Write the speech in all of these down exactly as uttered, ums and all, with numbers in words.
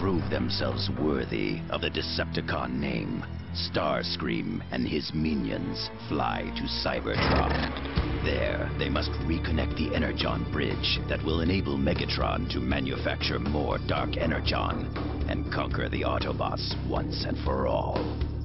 prove themselves worthy of the Decepticon name, Starscream and his minions fly to Cybertron. There, they must reconnect the Energon Bridge that will enable Megatron to manufacture more Dark Energon and conquer the Autobots once and for all.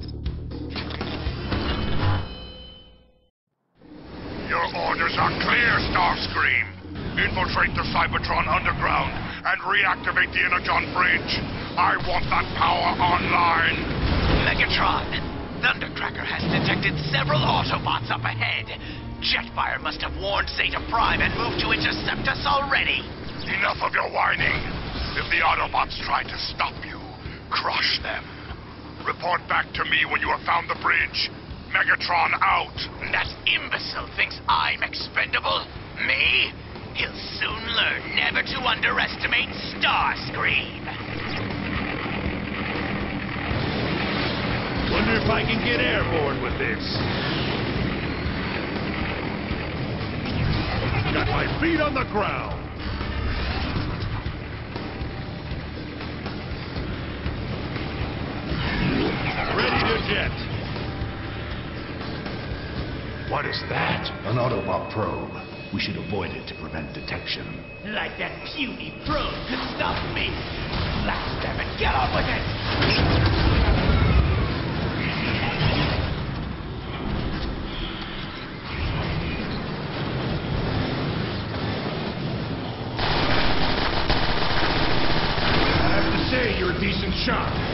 Your orders are clear, Starscream. Infiltrate the Cybertron underground and reactivate the Energon Bridge. I want that power online. Megatron! Thundercracker has detected several Autobots up ahead. Jetfire must have warned Zeta Prime and moved to intercept us already. Enough of your whining. If the Autobots try to stop you, crush them. Report back to me when you have found the bridge. Megatron out. That imbecile thinks I'm expendable? Me? He'll soon learn never to underestimate Starscream. Wonder if I can get airborne with this. Got my feet on the ground. Ready to jet. What is that? An Autobot probe. We should avoid it to prevent detection. Like that puny probe could stop me. Blast them and get on with it! I have to say, you're a decent shot.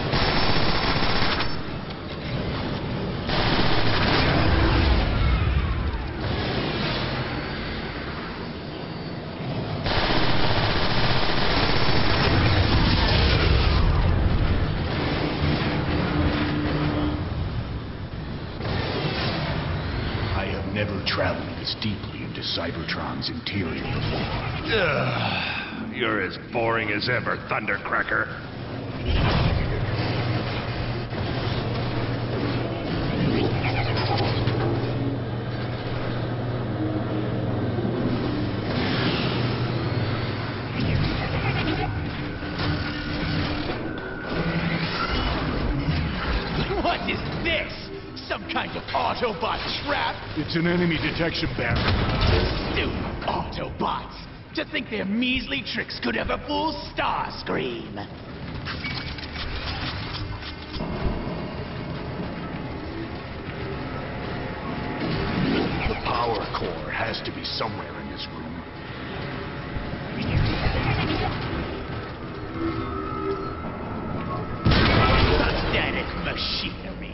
Never traveled this deeply into Cybertron's interior before. Ugh, you're as boring as ever, Thundercracker. What is this? Some kind of Autobot trap? It's an enemy detection barrier. Stupid Autobots! To think their measly tricks could ever fool Starscream! The power core has to be somewhere in this room. Pathetic machinery.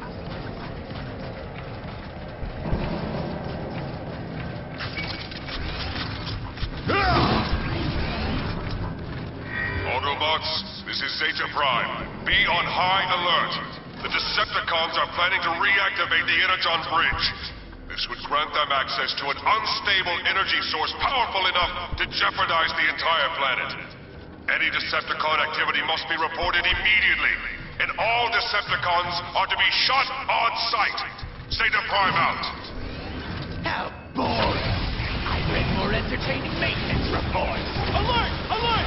Autobots, this is Zeta Prime. Be on high alert. The Decepticons are planning to reactivate the Energon Bridge. This would grant them access to an unstable energy source powerful enough to jeopardize the entire planet. Any Decepticon activity must be reported immediately, and all Decepticons are to be shot on sight. Zeta Prime out. How boring! I read more entertaining maintenance reports. Alert! Alert!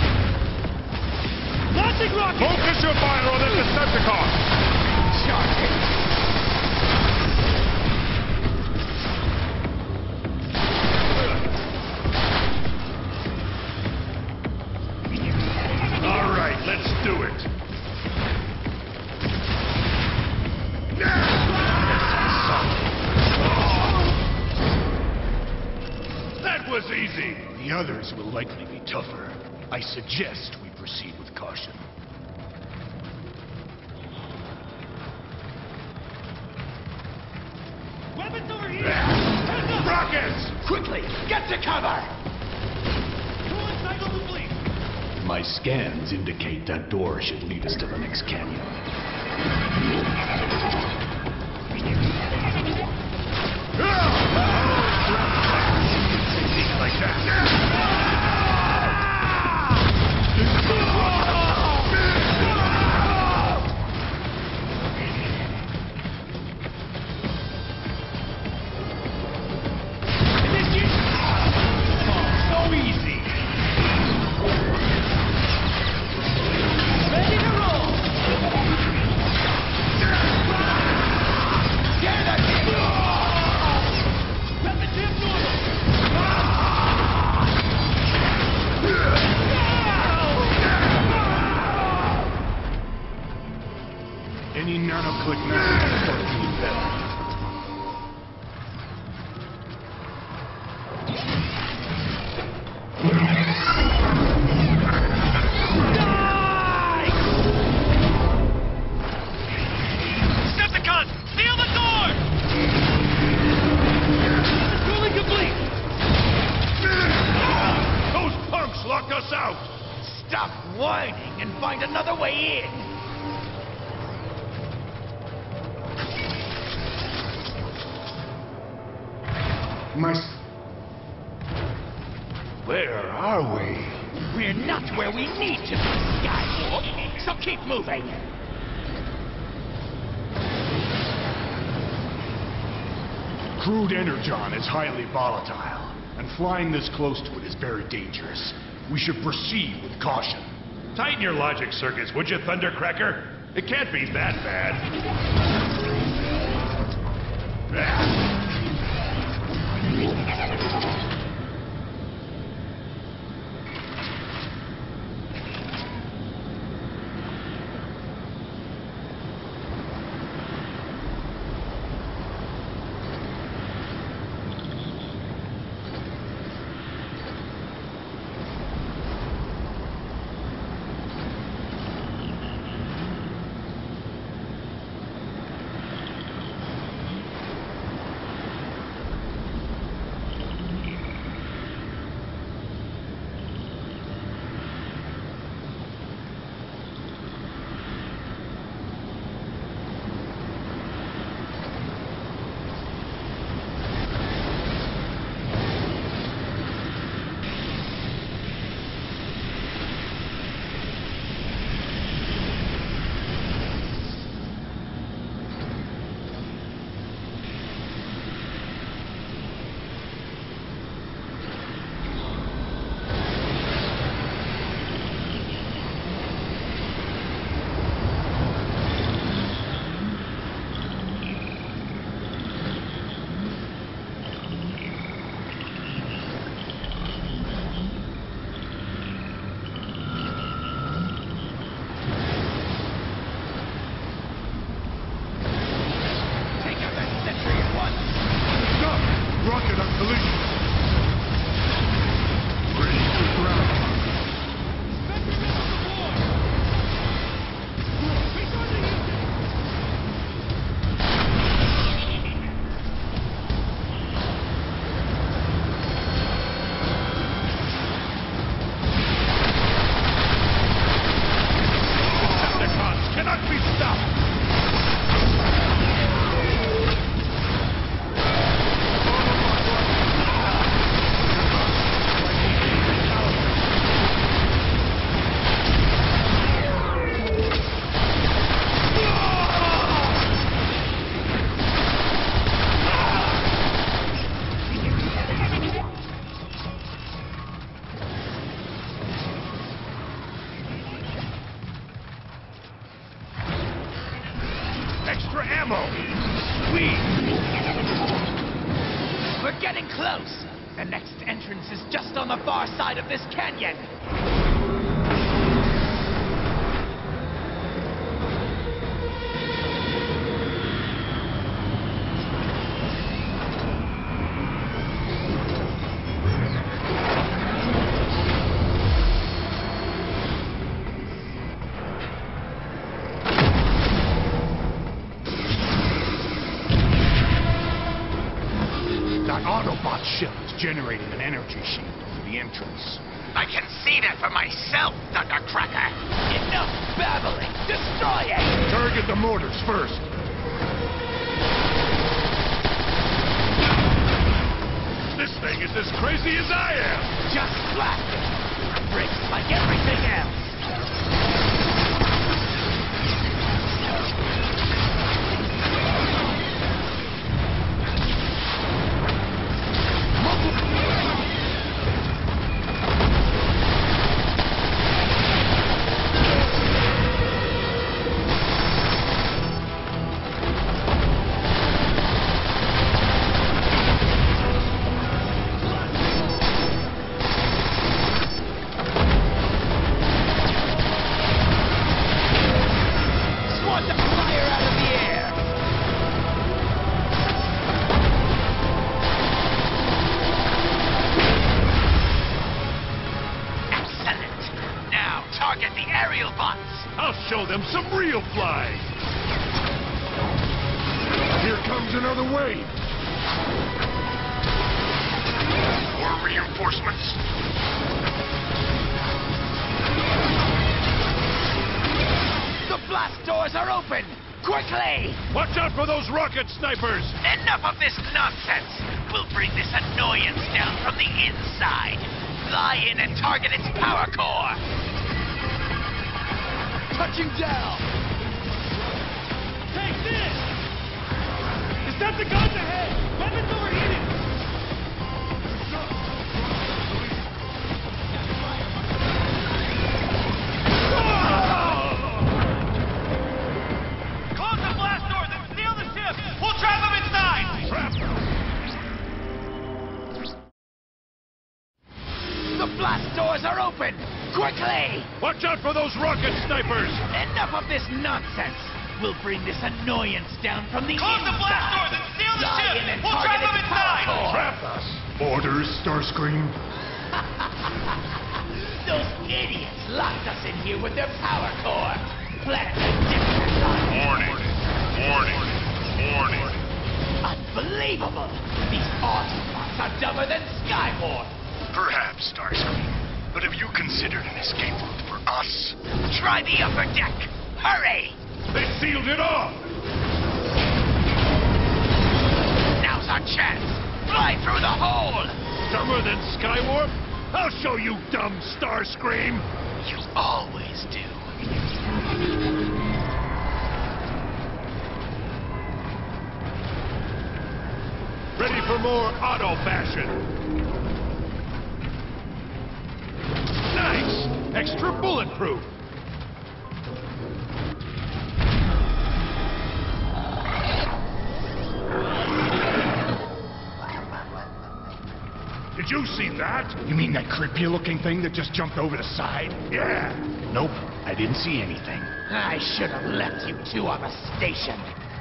Launching rocket! Focus your fire on that Decepticon! Charging! All right, let's do it. That was easy. The others will likely be tougher. I suggest we proceed with caution. Weapons over here! Rockets! Quickly, get to cover! Who will cycle the fleet? My scans indicate that door should lead us to the next canyon. Like that. So easy! click messages start being better. Decepticons! Seal the door! Totally complete! Those punks locked us out! Stop whining and find another way in! My... Where are we? We're not where we need to be, Skywarp, so keep moving! Crude Energon is highly volatile, and flying this close to it is very dangerous. We should proceed with caution. Tighten your logic circuits, would you, Thundercracker? It can't be that bad. Extra ammo! Sweet! We're getting close! The next entrance is just on the far side of this canyon! That Autobot ship is generating an energy shield for the entrance. I can see that for myself, Thundercracker! Enough babbling! Destroy it! Target the mortars first. This thing is as crazy as I am! Just blast it! Breaks like everything else! show them some real flying! Here comes another wave! More reinforcements. The blast doors are open! Quickly! Watch out for those rocket snipers! Enough of this nonsense! We'll bring this annoyance down from the inside. Fly in and target its power core. Touching down! Take this! Decepticons ahead! Weapons overheated! Close the blast doors and seal the ship! We'll trap them inside! Trap them! The blast doors are open! Quickly! Watch out for those rocket snipers! Enough of this nonsense! We'll bring this annoyance down from the Close the inside. blast doors and seal the Fly ship! in and We'll target trap them its power inside! core. Trap us! Orders, Starscream? Those idiots locked us in here with their power core. Planet Decepticon. Warning. Warning. Warning. Unbelievable! These Autobots are dumber than Skywarp. Perhaps, Starscream. But have you considered an escape route for us? Try the upper deck. Hurry! They sealed it off! Now's our chance. Fly through the hole. Dumber than Skywarp? I'll show you, dumb Starscream! You always do. Ready for more auto bashing! Nice! Extra bulletproof! Did you see that? You mean that creepy-looking thing that just jumped over the side? Yeah. Nope, I didn't see anything. I should have left you two on the station.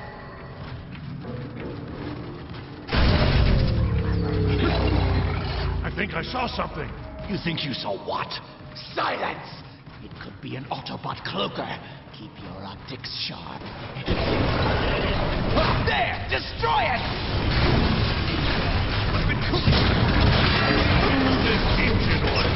I think I saw something. You think you saw what? Silence! It could be an Autobot cloaker. Keep your optics sharp. There! Destroy it! This engine oil.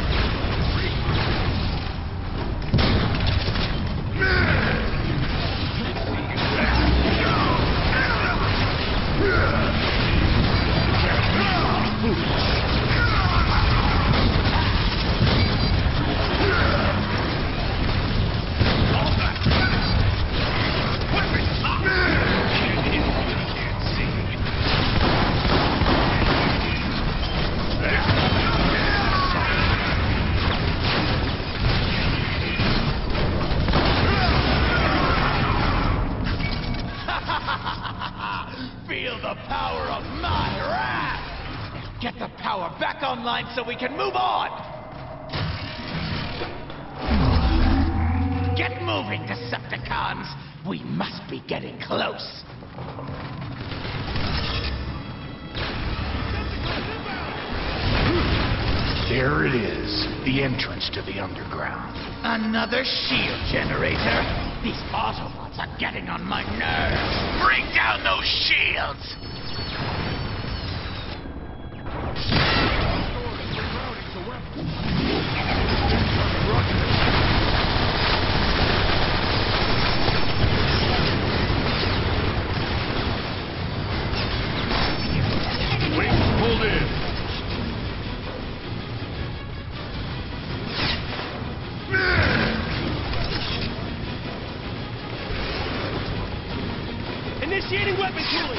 Feel the power of my wrath! Get the power back online so we can move on! Get moving, Decepticons! We must be getting close. There it is, the entrance to the underground. Another shield generator? These Autobots are getting on my nerves. Bring down those shields! Wings pulled in. Initiating weapon cooling!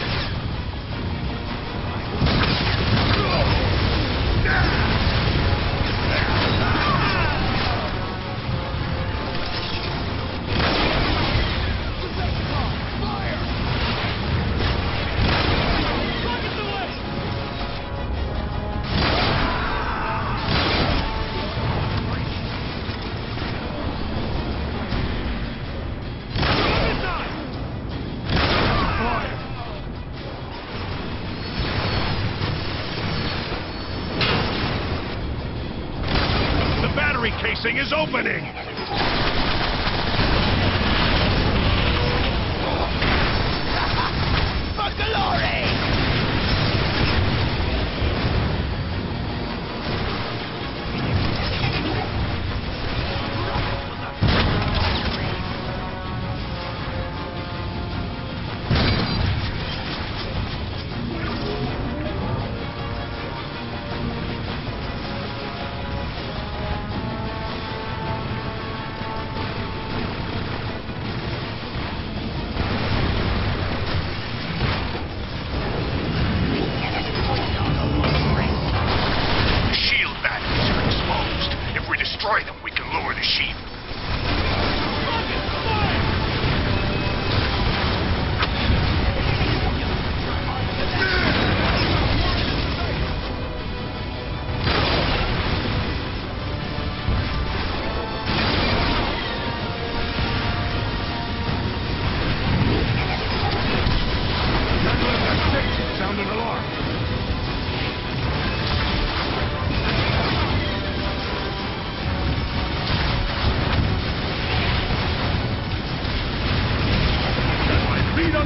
Casing is opening!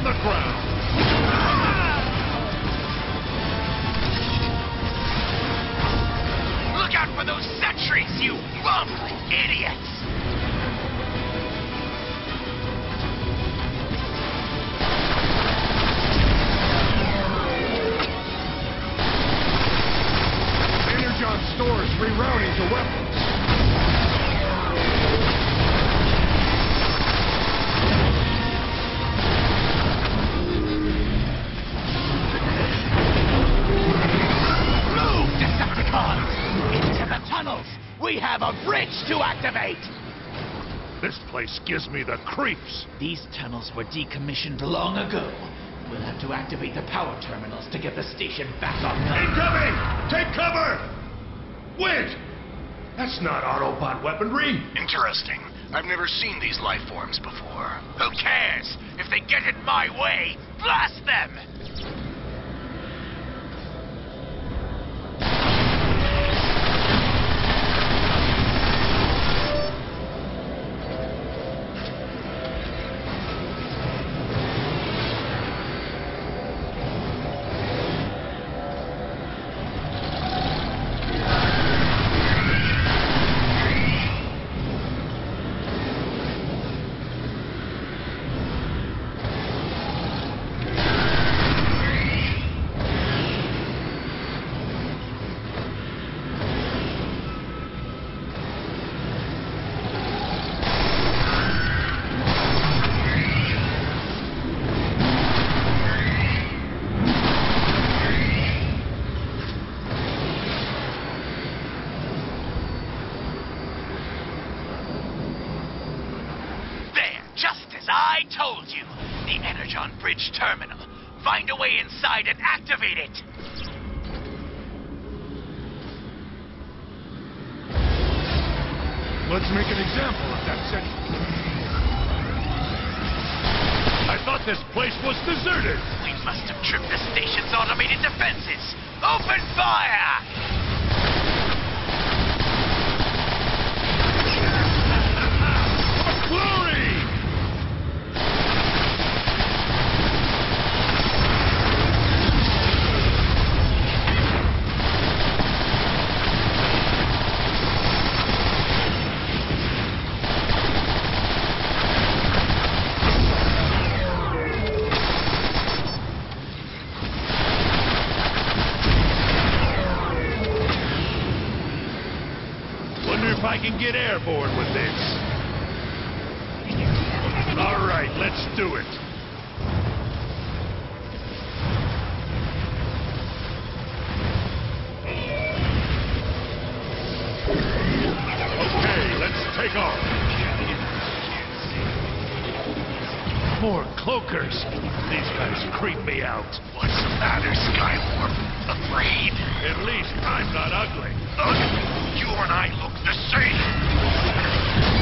on the ground! Look out for those sentries, you mongrel idiots! Energon stores rerouting to weapons. Move, Decepticons! Into the tunnels! We have a bridge to activate! This place gives me the creeps. These tunnels were decommissioned long ago. We'll have to activate the power terminals to get the station back online. Incoming! Take cover! Wait! That's not Autobot weaponry. Interesting. I've never seen these life forms before. Who cares? If they get in my way, blast them! I told you! The Energon Bridge terminal. Find a way inside and activate it! Let's make an example of that section. I thought this place was deserted. We must have tripped the station's automated defenses. Open fire! Glory! If I can get airborne with this. All right, let's do it. Okay, let's take off. More cloakers. These guys creep me out. What's the matter, Skywarp? Afraid? At least I'm not ugly. Ugly? You and I look the same.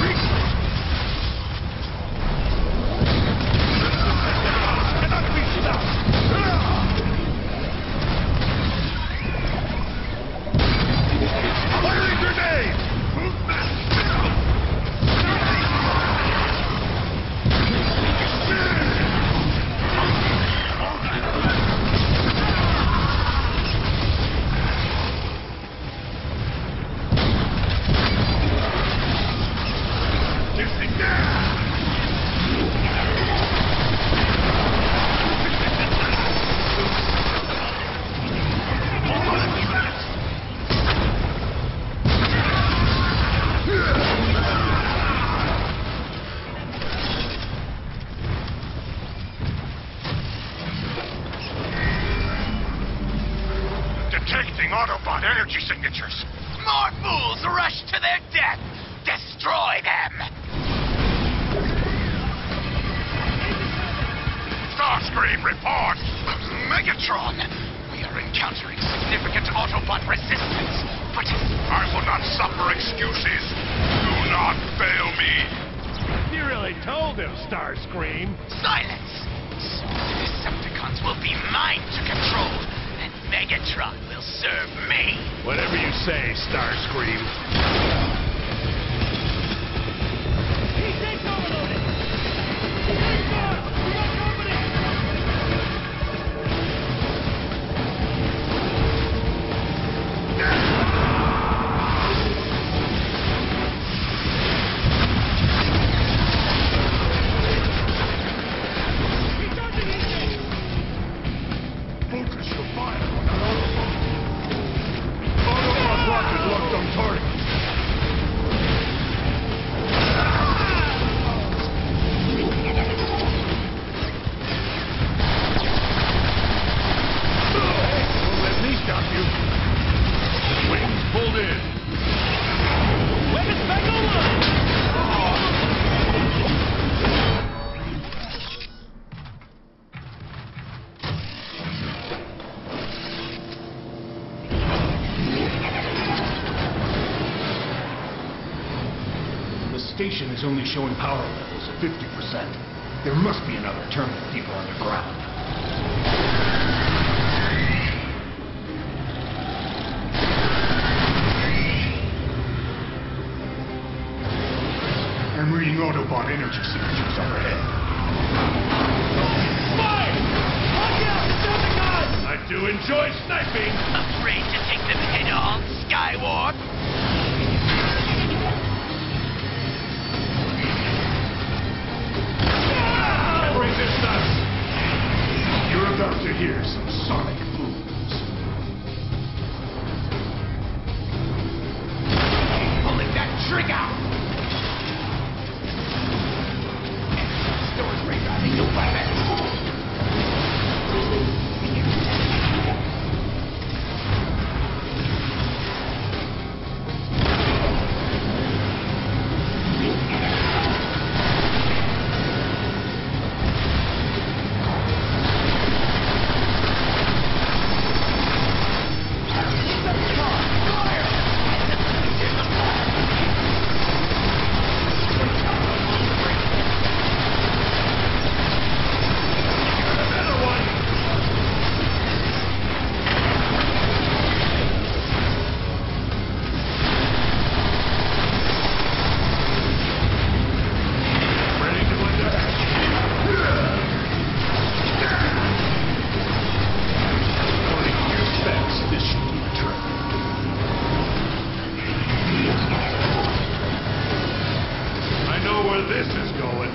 Cannot be stopped. Firing grenade! Detecting Autobot energy signatures. More fools rush to their death! Destroy them! Starscream, report! Megatron! We are encountering significant Autobot resistance, but... I will not suffer excuses. Do not fail me. You really told him, Starscream. Silence! Soon the Decepticons will be mine to control, and Megatron will serve me! Whatever you say, Starscream. He takes overloaded! Take guard! We got company! station is only showing power levels at fifty percent. There must be another terminal deeper underground. I'm reading Autobot energy signatures overhead. Fire! Watch out! Decepticons! I do enjoy sniping! Afraid to take them head-on, Skywarp? Resistance! You're about to hear some sonic booms. Pulling that trigger! Storage rerouting your weapons! This is going.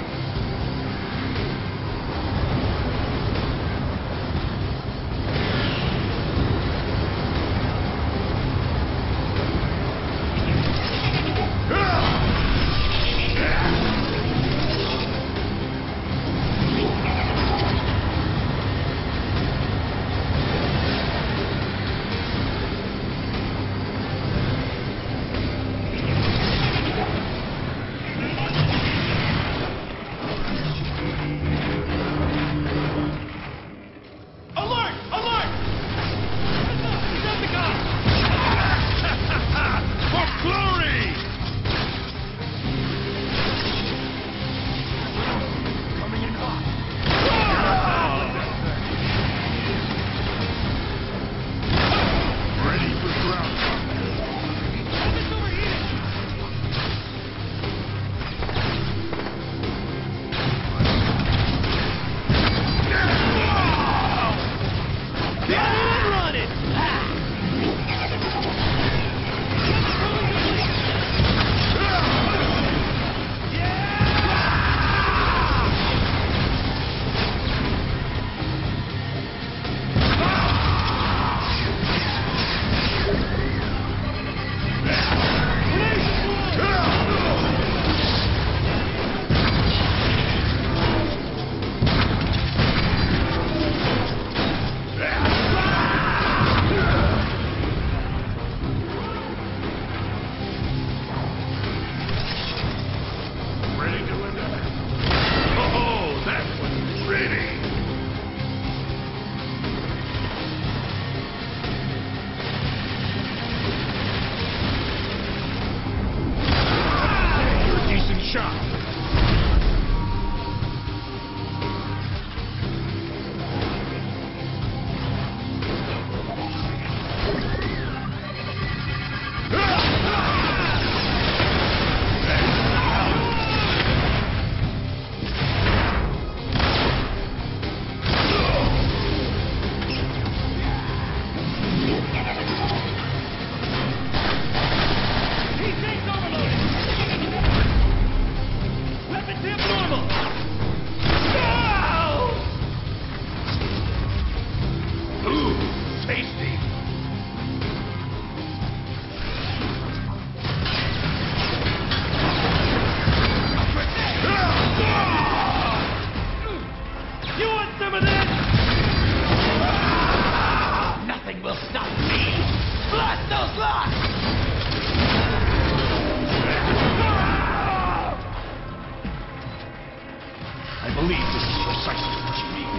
believe this is precisely what you need.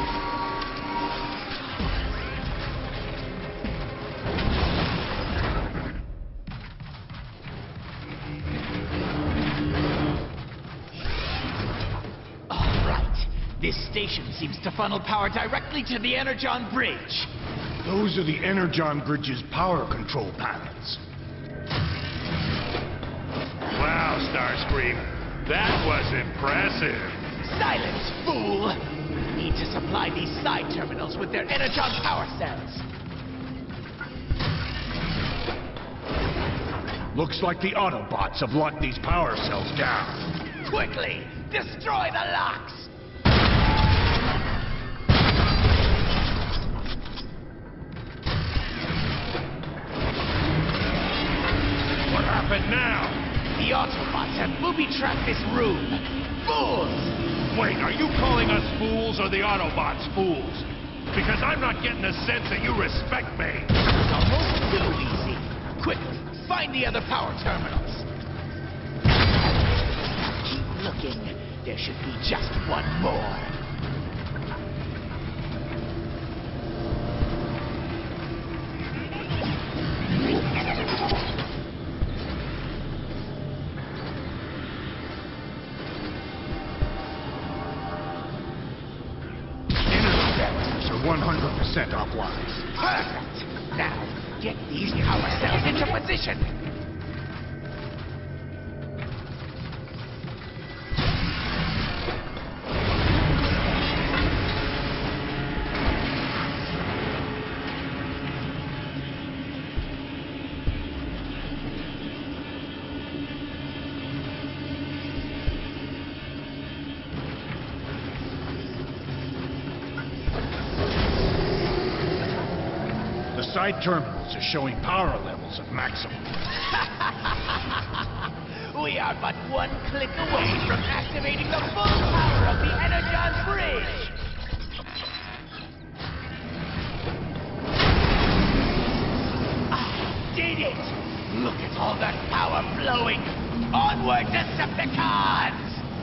station seems to funnel power directly to the Energon Bridge. Those are the Energon Bridge's power control panels. Wow, Starscream. That was impressive. Silence, fool! We need to supply these side terminals with their Energon power cells. Looks like the Autobots have locked these power cells down. Quickly, destroy the locks! What happened now? The Autobots have booby-trapped this room. Fools! Wait, are you calling us fools or the Autobots fools? Because I'm not getting a sense that you respect me. It's almost too easy. Quickly, find the other power terminals. Keep looking. There should be just one more. one hundred percent offline. Perfect! Now, get these power cells into position. Side terminals are showing power levels of maximum. We are but one click away from activating the full power of the Energon Bridge! I did it! Look at all that power flowing! Onward, Decepticons!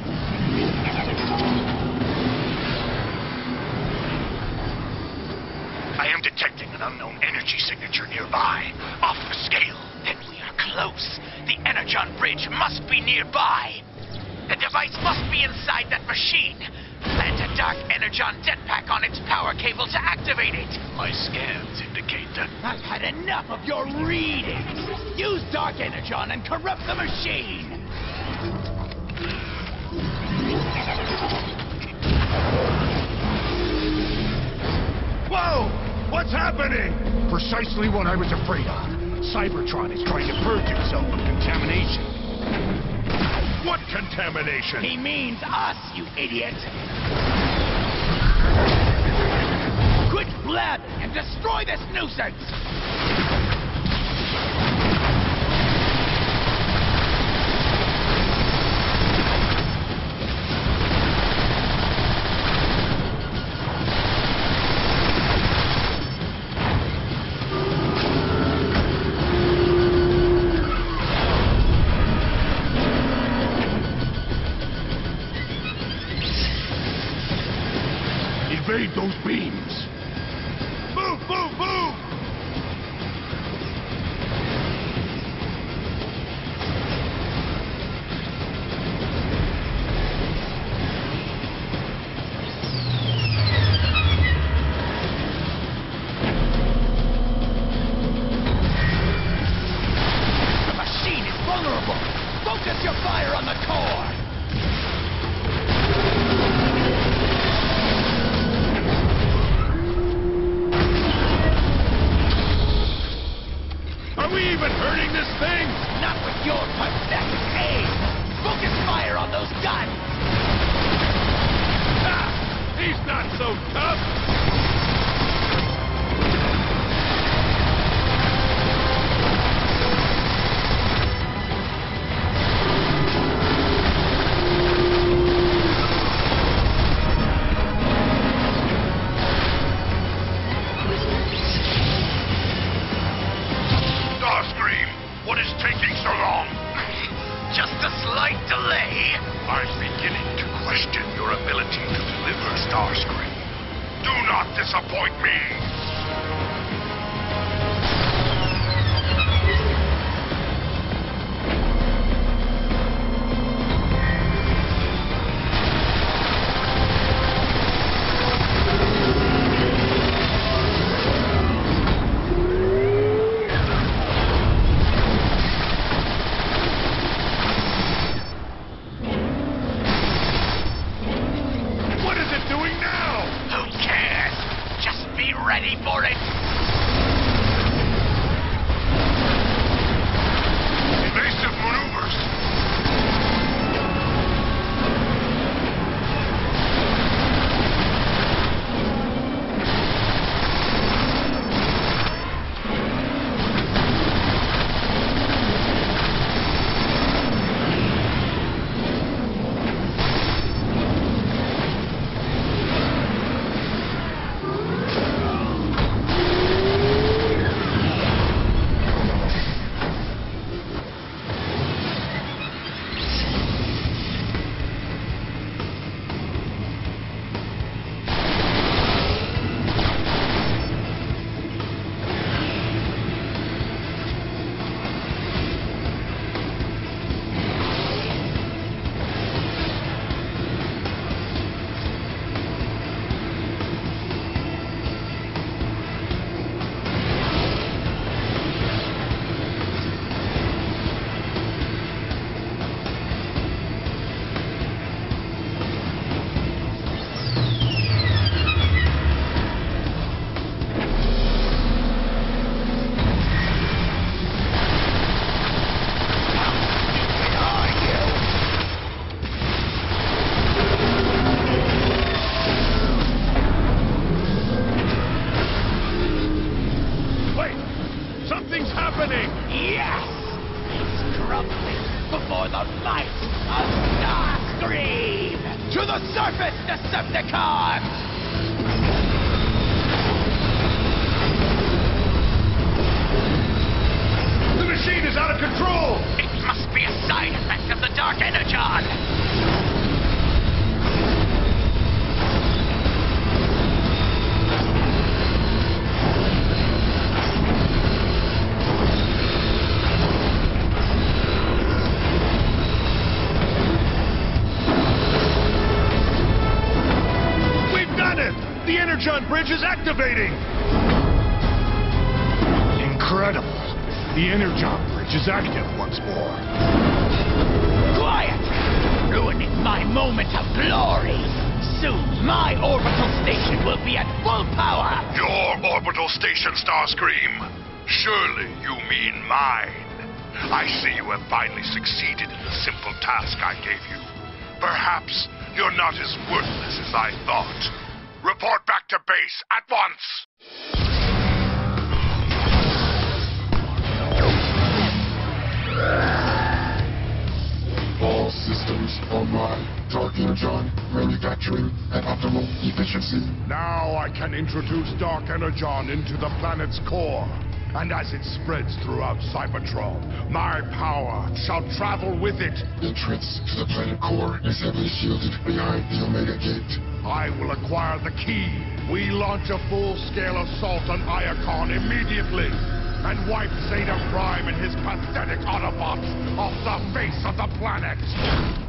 I am detecting an unknown energy signature nearby. Off the scale. Then we are close. The Energon Bridge must be nearby. The device must be inside that machine. Plant a Dark Energon jetpack on its power cable to activate it. My scans indicate that... I've had enough of your readings. Use Dark Energon and corrupt the machine. Whoa! What's happening? Precisely what I was afraid of. Cybertron is trying to purge itself of contamination. What contamination? He means us, you idiot! Quit blabbing and destroy this nuisance! Evade those beams! Move, move, move! The machine is vulnerable! Focus your fire on the core! Are we even hurting this thing? Not with your pathetic aim! Focus fire on those guns! Ah! He's not so tough! Starscream, what is taking so long? Just a slight delay. I'm beginning to question your ability to deliver, Starscream. Do not disappoint me! ready for it! Evasive maneuvers! Yes! It's crumbling before the might of Starscream! To the surface, Decepticons! The machine is out of control! It must be a side effect of the Dark Energon! The Energon Bridge is activating! Incredible. The Energon Bridge is active once more. Quiet! Ruining my moment of glory! Soon, my orbital station will be at full power! Your orbital station, Starscream? Surely you mean mine. I see you have finally succeeded in the simple task I gave you. Perhaps you're not as worthless as I thought. Report back to base at once! All systems online. Dark Energon, manufacturing at optimal efficiency. Now I can introduce Dark Energon into the planet's core. And as it spreads throughout Cybertron, my power shall travel with it. Entrance to the planet core is heavily shielded behind the Omega Gate. I will acquire the key. We launch a full-scale assault on Iacon immediately. And wipe Zeta Prime and his pathetic Autobots off the face of the planet.